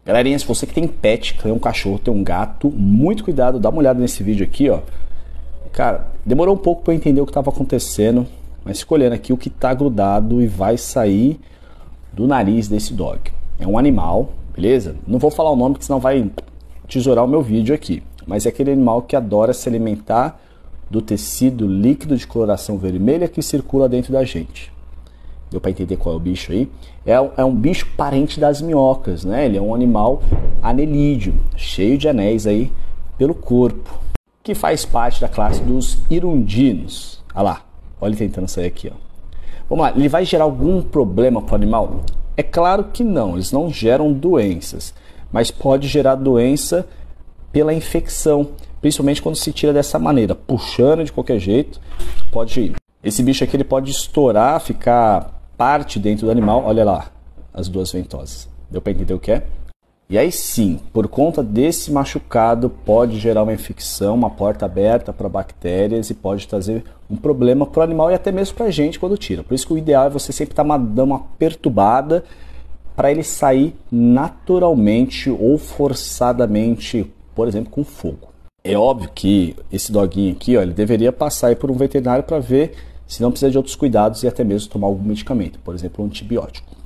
Galerinha, se você que tem pet, tem um cachorro, tem um gato, muito cuidado, dá uma olhada nesse vídeo aqui, ó. Cara, demorou um pouco para eu entender o que estava acontecendo, mas fico olhando aqui o que tá grudado e vai sair do nariz desse dog. É um animal, beleza? Não vou falar o nome, porque senão vai tesourar o meu vídeo aqui. Mas é aquele animal que adora se alimentar do tecido líquido de coloração vermelha que circula dentro da gente. Deu para entender qual é o bicho aí? É um bicho parente das minhocas, né? Ele é um animal anelídeo, cheio de anéis aí pelo corpo, que faz parte da classe dos hirundinos. Olha lá, olha ele tentando sair aqui, ó. Vamos lá, ele vai gerar algum problema para o animal? É claro que não, eles não geram doenças, mas pode gerar doença pela infecção, principalmente quando se tira dessa maneira, puxando de qualquer jeito. Esse bicho aqui ele pode estourar, ficar parte dentro do animal. Olha lá, as duas ventosas. Deu para entender o que é? E aí sim, por conta desse machucado, pode gerar uma infecção, uma porta aberta para bactérias e pode trazer um problema para o animal e até mesmo para a gente quando tira. Por isso que o ideal é você sempre estar dando uma perturbada para ele sair naturalmente ou forçadamente, por exemplo, com fogo. É óbvio que esse doguinho aqui, ó, ele deveria passar aí por um veterinário para ver se não precisa de outros cuidados e até mesmo tomar algum medicamento, por exemplo, um antibiótico.